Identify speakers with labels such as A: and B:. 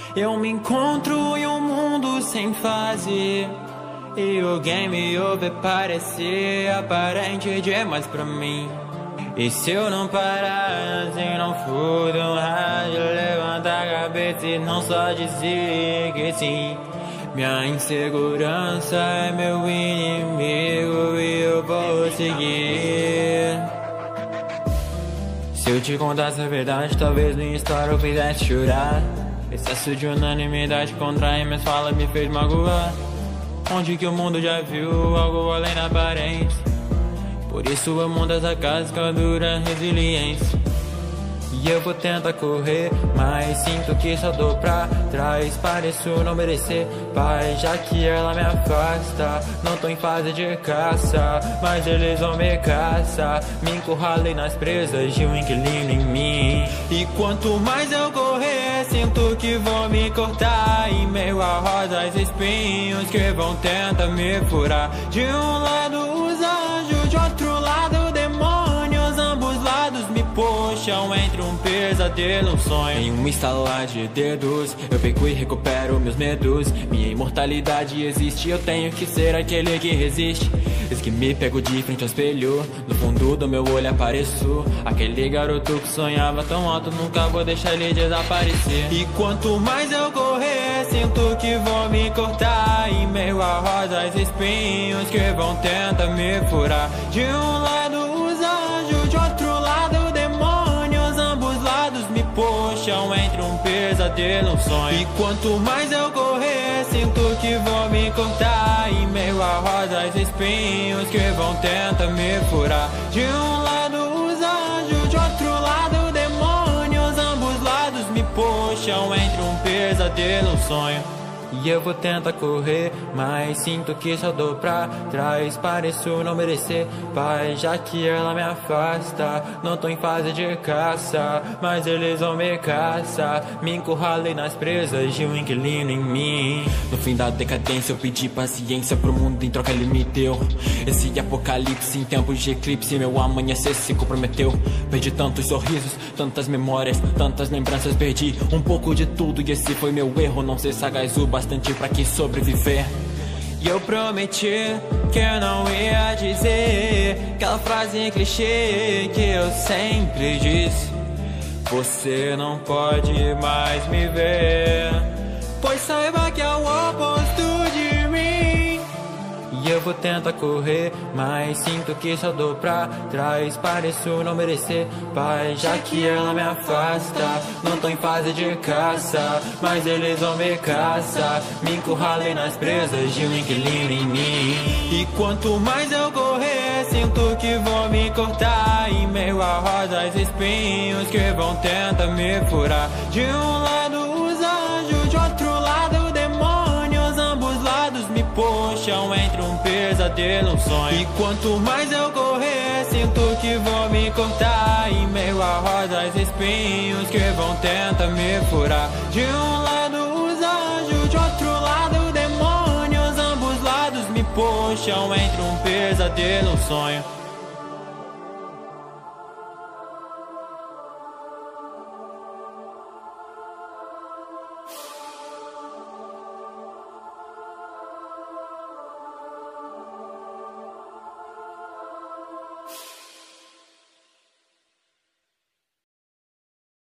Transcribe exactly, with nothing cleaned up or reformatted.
A: Eu me encontro em um mundo sem fase, e o game over parecer aparente demais pra mim. E se eu não parar assim, não for do rádio, levanta a cabeça e não só dizer que sim. Minha insegurança é meu inimigo e eu vou seguir. Se eu te contasse a verdade, talvez minha história eu fizesse chorar. Excesso de unanimidade contra minhas falas me fez magoar. Onde que o mundo já viu algo além da aparência? Por isso eu monto essa casca dura resiliência. E eu vou tentar correr, mas sinto que só dou pra trás. Pareço não merecer paz, já que ela me afasta. Não tô em fase de caça, mas eles vão me caçar. Me encurralei nas presas de um inquilino em mim. E quanto mais eu correr, sinto que vou me cortar. Em meio a rosas e espinhos que vão tentar me furar. De um lado os anjos, de outro lado demônios. Ambos lados me puxam entre um pesadelo, um sonho. Em um estalar de dedos, eu pego e recupero meus medos. Minha imortalidade existe, eu tenho que ser aquele que resiste. Eis que me pego de frente ao espelho, no fundo do meu olho apareço. Aquele garoto que sonhava tão alto, nunca vou deixar ele desaparecer. E quanto mais eu correr, sinto que vou me cortar. Em meio a rosas e espinhos que vão tentar me furar. De um lado os anjos, de outro lado demônios. Ambos lados me puxam entre um pesadelo, um sonho. E quanto mais eu correr, sinto que vou me cortar. Em meio a rosas e espinhos que vão tentar me furar. De um lado os anjos, de outro lado demônios. Ambos lados me puxam entre um pesadelo, um sonho. E eu vou tentar correr, mas sinto que só dou pra trás. Pareço não merecer paz, já que ela me afasta. Não tô em fase de caça, mas eles vão me caçar. Me encurralei nas presas de um inquilino em mim. No fim da decadência eu pedi paciência pro mundo, em troca ele me deu esse apocalipse em tempos de eclipse. Meu amanhecer se comprometeu. Perdi tantos sorrisos, tantas memórias, tantas lembranças. Perdi um pouco de tudo e esse foi meu erro. Não ser sagaz o bastante pra que sobreviver. E eu prometi que eu não ia dizer aquela frase clichê que eu sempre disse: você não pode mais me ver, pois saiba que é o oposto de mim. E eu vou tentar correr, mas sinto que só dou pra trás. Pareço não merecer paz, já que ela me afasta. Não tô em fase de caça, mas eles vão me caçar. Me encurralei nas presas de um inquilino em mim. E quanto mais eu correr, sinto que vou me cortar. Em meio a rosas e espinhos que vão tentar me furar. De um lado os anjos, de outro lado demônios. Ambos lados me puxam entre um pesadelo, um sonho. E quanto mais eu correr, sinto que vou me cortar. Em meio a rosas e espinhos que vão tentar me furar. De um lado os anjos, de outro lado demônios. Ambos lados me puxam entre um pesadelo, um sonho.